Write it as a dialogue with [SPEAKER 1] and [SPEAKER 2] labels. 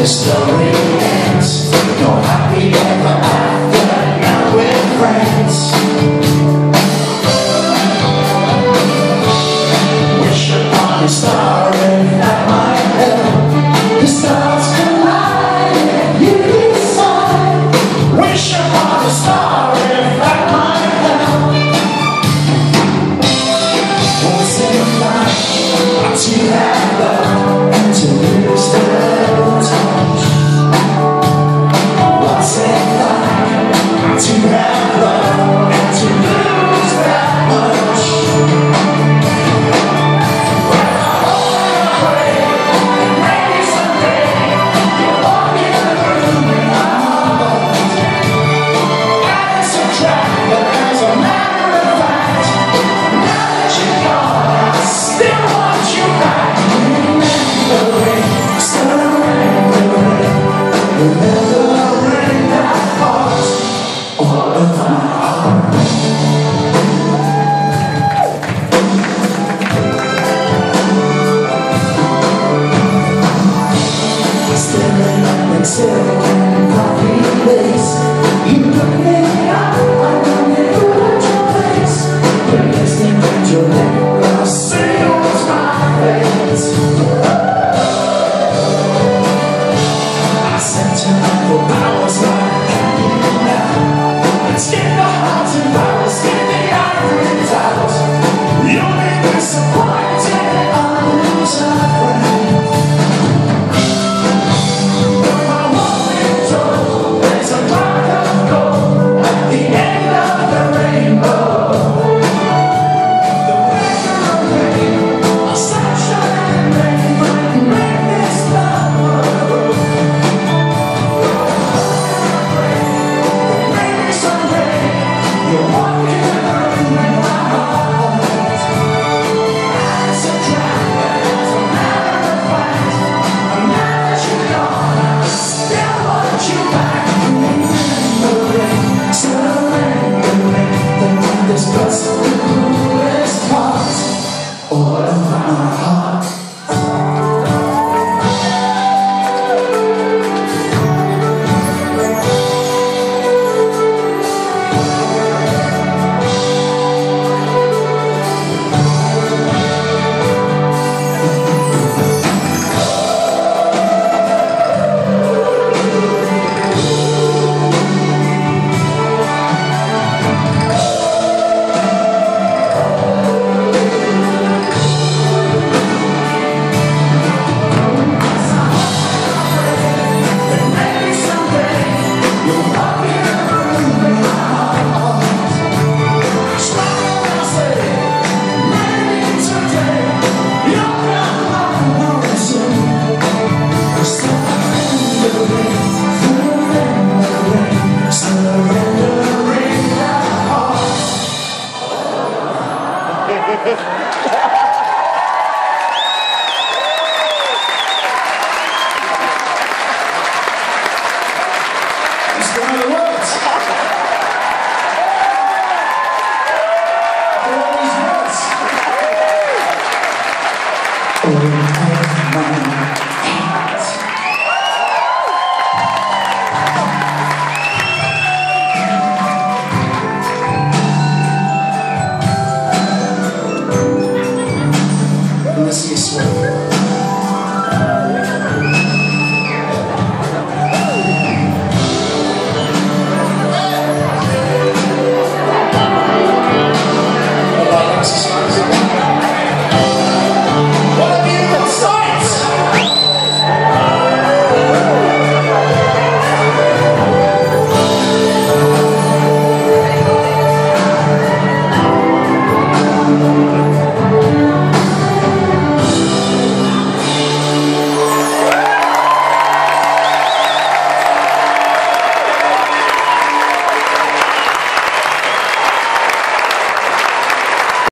[SPEAKER 1] the story ends. No happy ever after, now we're friends. Wish upon a star if that might help. The stars collide and you decide. Wish upon a star if that might help. Once in a life to have love and to lose the touch. What's it like to have love and to lose that much? Well, I hope and pray that maybe someday you'll walk in the room in my heart. And subtract, but as a matter of fact, now that you're gone, I still want you back. Remembering that part all of my heart. Staring up until coffee place. You look me up, I don't know at your face. You're listening to your name, I'll say what's my face. I sent you for hours like hanging now. Let's get the hearts and flowers, get the ivory towers. You'll be disappointed, I'll lose a friend. Let's see you swim.